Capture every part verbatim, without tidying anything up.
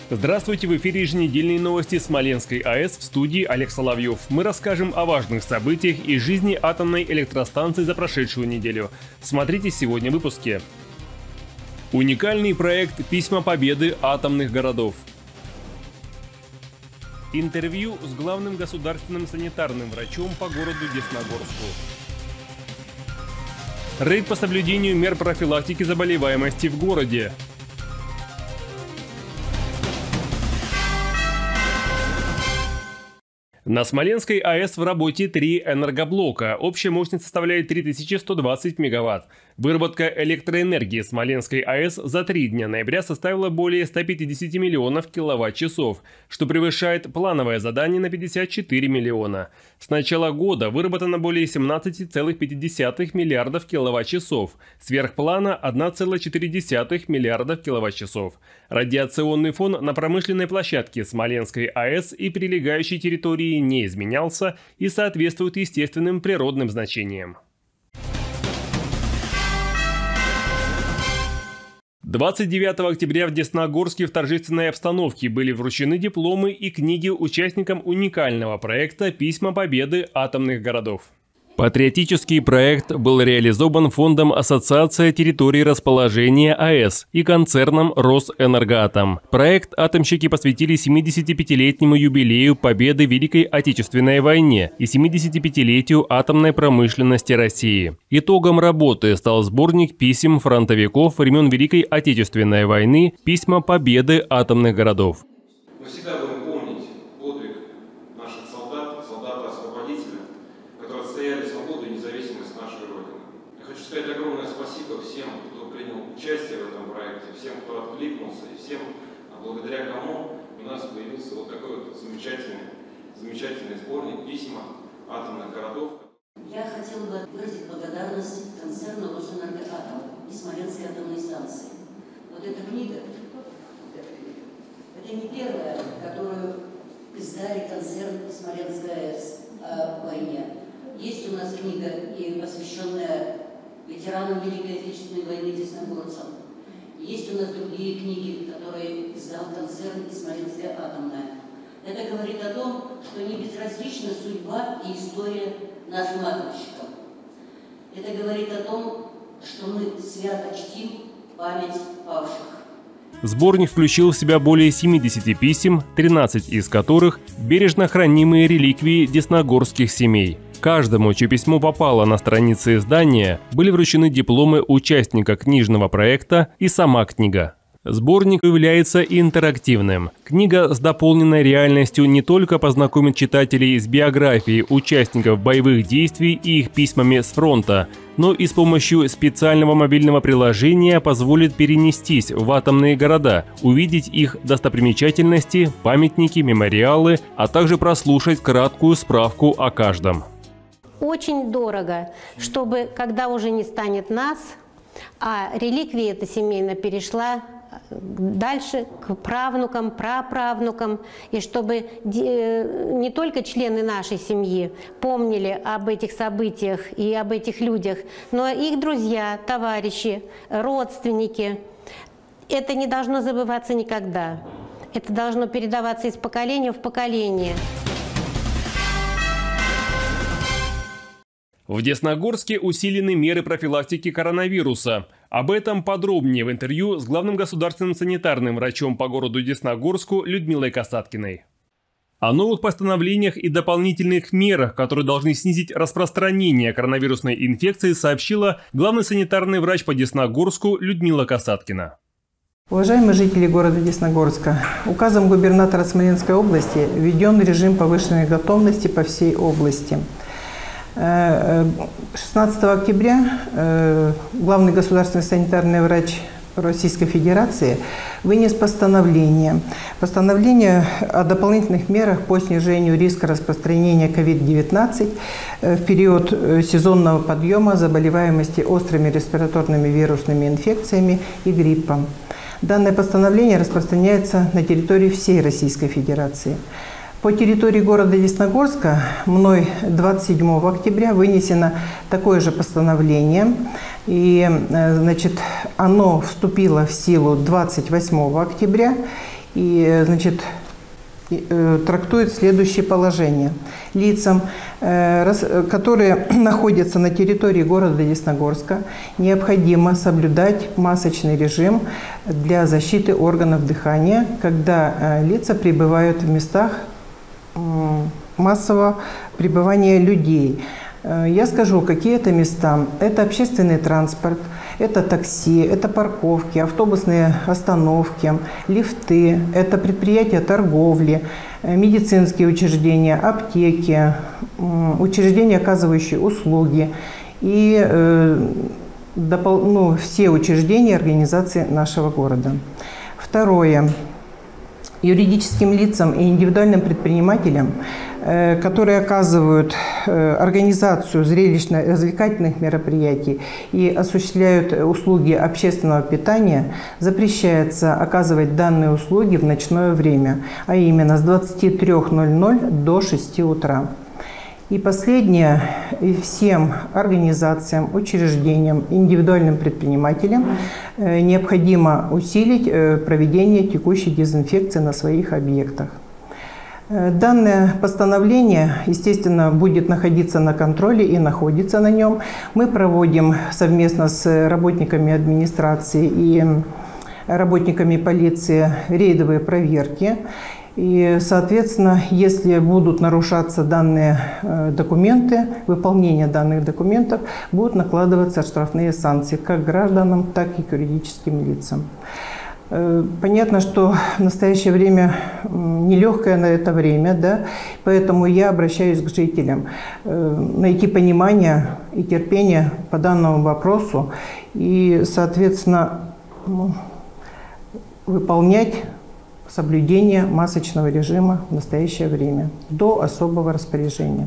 Здравствуйте, в эфире еженедельные новости Смоленской АЭС, в студии Олег Соловьев. Мы расскажем о важных событиях из жизни атомной электростанции за прошедшую неделю. Смотрите сегодня в выпуске. Уникальный проект «Письма Победы атомных городов». Интервью с главным государственным санитарным врачом по городу Десногорску. Рейд по соблюдению мер профилактики заболеваемости в городе. На Смоленской АЭС в работе три энергоблока. Общая мощность составляет три тысячи сто двадцать мегаватт. Выработка электроэнергии Смоленской АЭС за три дня ноября составила более ста пятидесяти миллионов киловатт-часов, что превышает плановое задание на пятьдесят четыре миллиона. С начала года выработано более семнадцати целых пяти десятых миллиардов киловатт-часов, сверх плана одна целая четыре десятых миллиардов киловатт-часов. Радиационный фон на промышленной площадке Смоленской АЭС и прилегающей территории не изменялся и соответствует естественным природным значениям. двадцать девятого октября в Десногорске в торжественной обстановке были вручены дипломы и книги участникам уникального проекта «Письма Победы атомных городов». Патриотический проект был реализован Фондом Ассоциация территорий расположения АЭС и концерном «Росэнергоатом». Проект атомщики посвятили семидесятипятилетнему юбилею победы в Великой Отечественной войне и семидесятипятилетию атомной промышленности России. Итогом работы стал сборник писем фронтовиков времен Великой Отечественной войны «Письма Победы атомных городов». Мы всегда будем помнить подвиг наших солдат, солдата-освободителя, которые отстояли свободу и независимость нашей Родины. Я хочу сказать огромное спасибо всем, кто принял участие в этом проекте, всем, кто откликнулся, и всем, благодаря кому у нас появился вот такой вот замечательный, замечательный сборник «Письма атомных городов». Я хотела бы выразить благодарность концерну «Росэнергоатом» и Смоленской атомной станции. Вот эта книга, это не первая, которую издали концерн Смоленская АЭС о войне. Есть у нас книга, и посвященная ветеранам Великой Отечественной войны десногорцам. Есть у нас другие книги, которые издал концерн и Смоленская атомная. Это говорит о том, что не безразлична судьба и история нашим атомщикам. Это говорит о том, что мы свято чтим память павших. Сборник включил в себя более семидесяти писем, тринадцать из которых – бережно хранимые реликвии десногорских семей. Каждому, чье письмо попало на страницы издания, были вручены дипломы участника книжного проекта и сама книга. Сборник является интерактивным. Книга с дополненной реальностью не только познакомит читателей с биографией участников боевых действий и их письмами с фронта, но и с помощью специального мобильного приложения позволит перенестись в атомные города, увидеть их достопримечательности, памятники, мемориалы, а также прослушать краткую справку о каждом. Очень дорого, чтобы, когда уже не станет нас, а реликвия эта семейная перешла дальше к правнукам, праправнукам, и чтобы не только члены нашей семьи помнили об этих событиях и об этих людях, но и их друзья, товарищи, родственники. Это не должно забываться никогда. Это должно передаваться из поколения в поколение. В Десногорске усилены меры профилактики коронавируса. Об этом подробнее в интервью с главным государственным санитарным врачом по городу Десногорску Людмилой Касаткиной. О новых постановлениях и дополнительных мерах, которые должны снизить распространение коронавирусной инфекции, сообщила главный санитарный врач по Десногорску Людмила Касаткина. Уважаемые жители города Десногорска, указом губернатора Смоленской области введен режим повышенной готовности по всей области. шестнадцатого октября главный государственный санитарный врач Российской Федерации вынес постановление. Постановление о дополнительных мерах по снижению риска распространения ковид девятнадцать в период сезонного подъема заболеваемости острыми респираторными вирусными инфекциями и гриппом. Данное постановление распространяется на территории всей Российской Федерации. По территории города Десногорска мной двадцать седьмого октября вынесено такое же постановление. И, значит, оно вступило в силу двадцать восьмого октября. И, значит, трактует следующее положение. Лицам, которые находятся на территории города Десногорска, необходимо соблюдать масочный режим для защиты органов дыхания, когда лица пребывают в местах массового пребывания людей. Я скажу, какие это места. Это общественный транспорт, это такси, это парковки, автобусные остановки, лифты, это предприятия торговли, медицинские учреждения, аптеки, учреждения, оказывающие услуги и э, допол- ну, все учреждения и организации нашего города. Второе. Юридическим лицам и индивидуальным предпринимателям, которые оказывают организацию зрелищно-развлекательных мероприятий и осуществляют услуги общественного питания, запрещается оказывать данные услуги в ночное время, а именно с двадцати трёх ноль-ноль до шести утра. И последнее, всем организациям, учреждениям, индивидуальным предпринимателям необходимо усилить проведение текущей дезинфекции на своих объектах. Данное постановление, естественно, будет находиться на контроле и находится на нем. Мы проводим совместно с работниками администрации и работниками полиции рейдовые проверки. И, соответственно, если будут нарушаться данные документы, выполнение данных документов, будут накладываться штрафные санкции как гражданам, так и к юридическим лицам. Понятно, что в настоящее время нелегкое на это время, да, поэтому я обращаюсь к жителям найти понимание и терпение по данному вопросу и, соответственно, выполнять соблюдение масочного режима в настоящее время до особого распоряжения.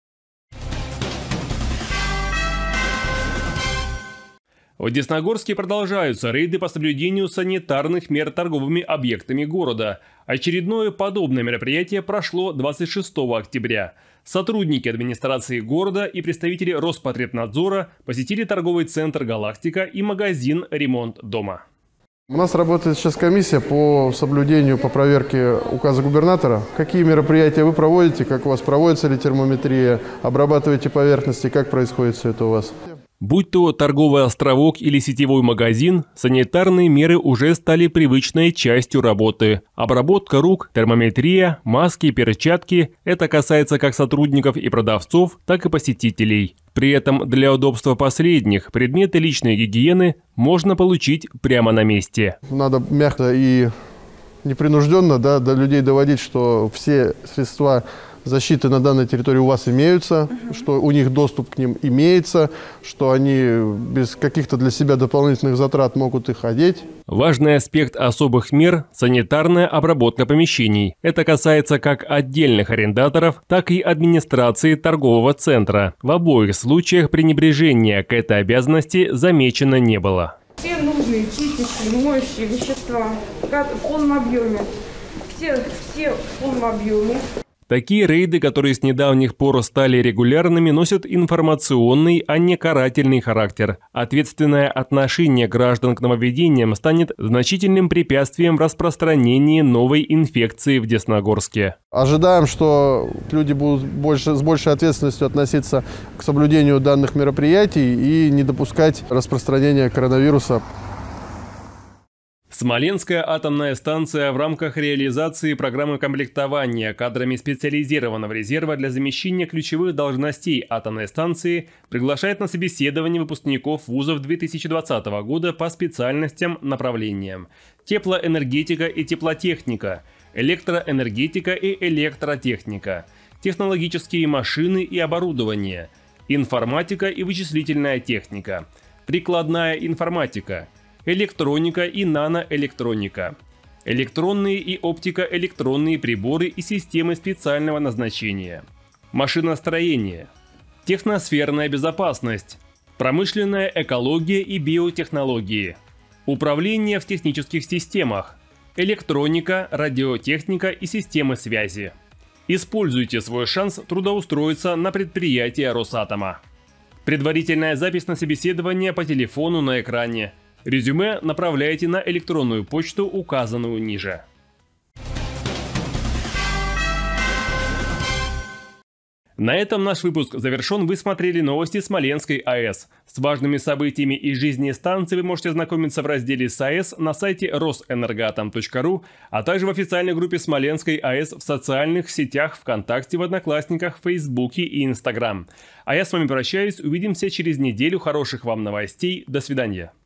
В Десногорске продолжаются рейды по соблюдению санитарных мер торговыми объектами города. Очередное подобное мероприятие прошло двадцать шестого октября. Сотрудники администрации города и представители Роспотребнадзора посетили торговый центр «Галактика» и магазин «Ремонт дома». У нас работает сейчас комиссия по соблюдению, по проверке указа губернатора. Какие мероприятия вы проводите, как у вас проводится ли термометрия, обрабатываете поверхности, как происходит все это у вас? Будь то торговый островок или сетевой магазин, санитарные меры уже стали привычной частью работы. Обработка рук, термометрия, маски, перчатки – это касается как сотрудников и продавцов, так и посетителей. При этом для удобства последних предметы личной гигиены можно получить прямо на месте. Надо мягко и непринужденно, да, до людей доводить, что все средства защиты на данной территории у вас имеются, uh-huh. что у них доступ к ним имеется, что они без каких-то для себя дополнительных затрат могут их одеть. Важный аспект особых мер – санитарная обработка помещений. Это касается как отдельных арендаторов, так и администрации торгового центра. В обоих случаях пренебрежения к этой обязанности замечено не было. Все нужные чистящие, моющие вещества в полном объеме. Все, все в полном объеме. Такие рейды, которые с недавних пор стали регулярными, носят информационный, а не карательный характер. Ответственное отношение граждан к нововведениям станет значительным препятствием в распространении новой инфекции в Десногорске. Ожидаем, что люди будут больше, с большей ответственностью относиться к соблюдению данных мероприятий и не допускать распространения коронавируса. Смоленская атомная станция в рамках реализации программы комплектования кадрами специализированного резерва для замещения ключевых должностей атомной станции приглашает на собеседование выпускников вузов две тысячи двадцатого года по специальностям, направлениям: теплоэнергетика и теплотехника, электроэнергетика и электротехника, технологические машины и оборудование, информатика и вычислительная техника, прикладная информатика, электроника и наноэлектроника, электронные и оптико-электронные приборы и системы специального назначения, машиностроение, техносферная безопасность, промышленная экология и биотехнологии, управление в технических системах, электроника, радиотехника и системы связи. Используйте свой шанс трудоустроиться на предприятие Росатома. Предварительная запись на собеседование по телефону на экране. Резюме направляйте на электронную почту, указанную ниже. На этом наш выпуск завершен. Вы смотрели новости Смоленской АЭС. С важными событиями из жизни станции вы можете ознакомиться в разделе с АЭС на сайте росэнергоатом точка ру, а также в официальной группе Смоленской АЭС в социальных сетях ВКонтакте, в Одноклассниках, Фейсбуке и Инстаграм. А я с вами прощаюсь. Увидимся через неделю. Хороших вам новостей. До свидания.